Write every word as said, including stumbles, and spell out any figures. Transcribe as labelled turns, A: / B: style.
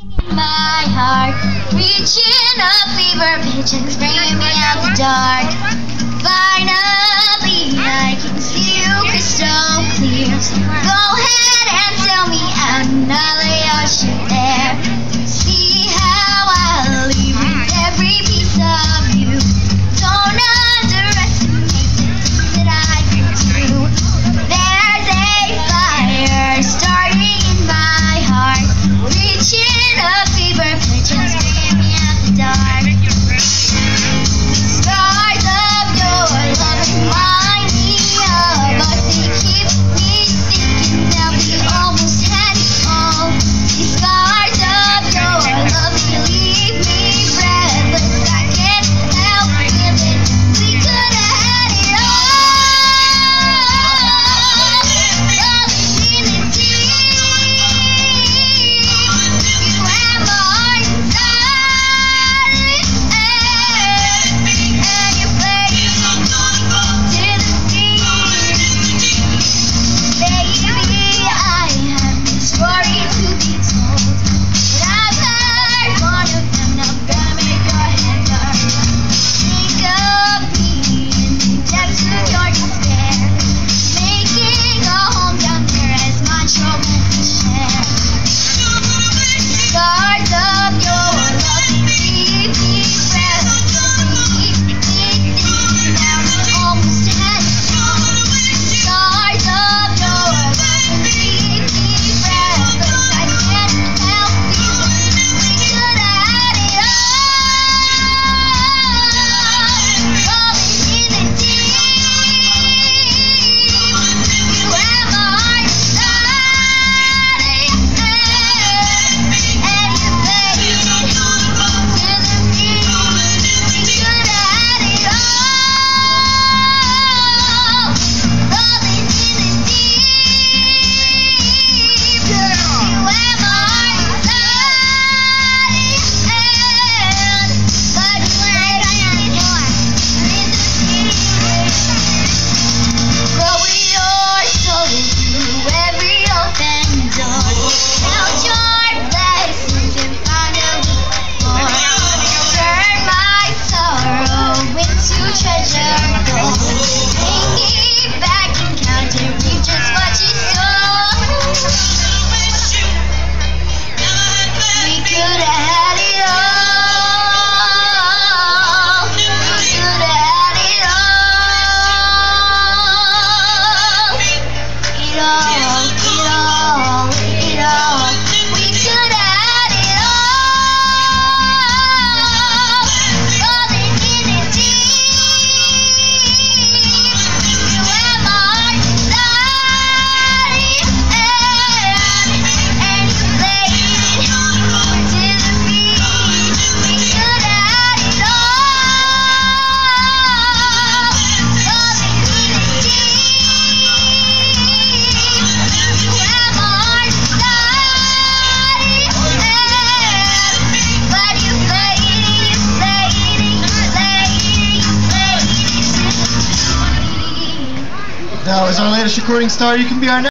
A: My heart reaching a fever pitch and screaming out the dark. Finally I can see you crystal clear. Go ahead and tell me I'm not a ship there. See how I leave with every piece of you. Don't underestimate the things that I can do. There's a fire starting in my heart, reaching a fever pitch and screaming at the dark. Scars of your love remind me of us. They keep me thinking that we almost had it all. These scars of your love, they leave me breathless. I can't help feeling we could have had it all. Love is in the deep. You have my heart inside, and you play to the sea. Baby, I have no story to be told, but I've heard one of them. Now gonna make your head burn. Think of me in the depths of your despair, making a home down there as my trouble to share. Scars of your love leave me breathless. They keep me thinking that we almost had it all. Scars of your love leave me breathless. I can't help feeling we could have had it all. Love is in the deep. You have my heart inside, and you play to the sea. We could have had it all. Love is in the deep, girl. You have my heart inside, and but you play to the sea. Grow your soul through every open door. Count your blessings and finally pour. Turn my sorrow into treasure gold. Take me back and count and reap just what you sow. We could have had it all. We could have had it all. It all, it all, it all. We could have had it all. Love is in the deep. You have my heart inside, and you played it to the beat. We could have had it all. Love is in the deep. You have my heart inside, but you played it, you played it, you played it, you played it to the beat.
B: That was our latest recording star. You can be our next.